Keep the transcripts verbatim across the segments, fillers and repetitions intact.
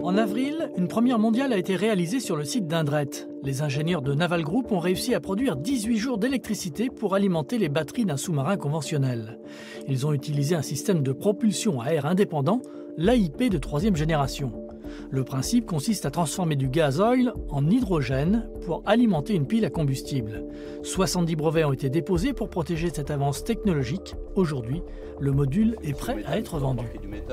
En avril, une première mondiale a été réalisée sur le site d'Indret. Les ingénieurs de Naval Group ont réussi à produire dix-huit jours d'électricité pour alimenter les batteries d'un sous-marin conventionnel. Ils ont utilisé un système de propulsion à air indépendant, l'A I P de troisième génération. Le principe consiste à transformer du gasoil en hydrogène pour alimenter une pile à combustible. soixante-dix brevets ont été déposés pour protéger cette avance technologique. Aujourd'hui, le module est prêt à être vendu.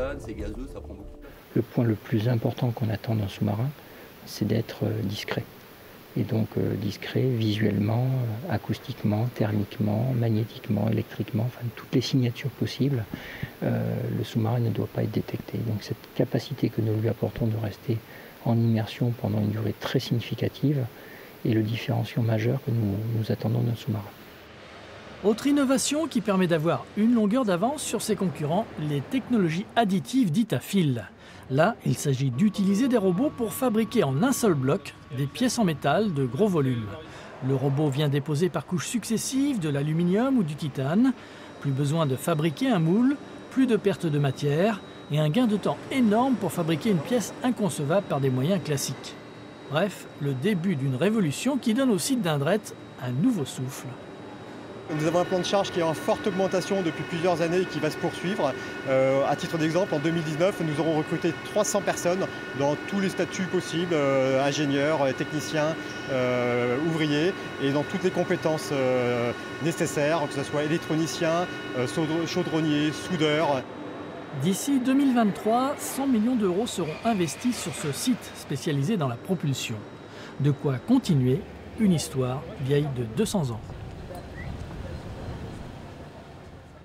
Le point le plus important qu'on attend d'un sous-marin, c'est d'être discret. Et donc euh, discret visuellement, euh, acoustiquement, thermiquement, magnétiquement, électriquement, enfin toutes les signatures possibles, euh, le sous-marin ne doit pas être détecté. Donc cette capacité que nous lui apportons de rester en immersion pendant une durée très significative est le différenciant majeur que nous, nous attendons d'un sous-marin. Autre innovation qui permet d'avoir une longueur d'avance sur ses concurrents, les technologies additives dites à fil. Là, il s'agit d'utiliser des robots pour fabriquer en un seul bloc des pièces en métal de gros volume. Le robot vient déposer par couches successives de l'aluminium ou du titane. Plus besoin de fabriquer un moule, plus de perte de matière et un gain de temps énorme pour fabriquer une pièce inconcevable par des moyens classiques. Bref, le début d'une révolution qui donne au site d'Indret un nouveau souffle. Nous avons un plan de charge qui est en forte augmentation depuis plusieurs années et qui va se poursuivre. Euh, à titre d'exemple, en deux mille dix-neuf, nous aurons recruté trois cents personnes dans tous les statuts possibles, euh, ingénieurs, techniciens, euh, ouvriers, et dans toutes les compétences euh, nécessaires, que ce soit électronicien, euh, chaudronnier, soudeur. D'ici deux mille vingt-trois, cent millions d'euros seront investis sur ce site spécialisé dans la propulsion. De quoi continuer une histoire vieille de deux cents ans.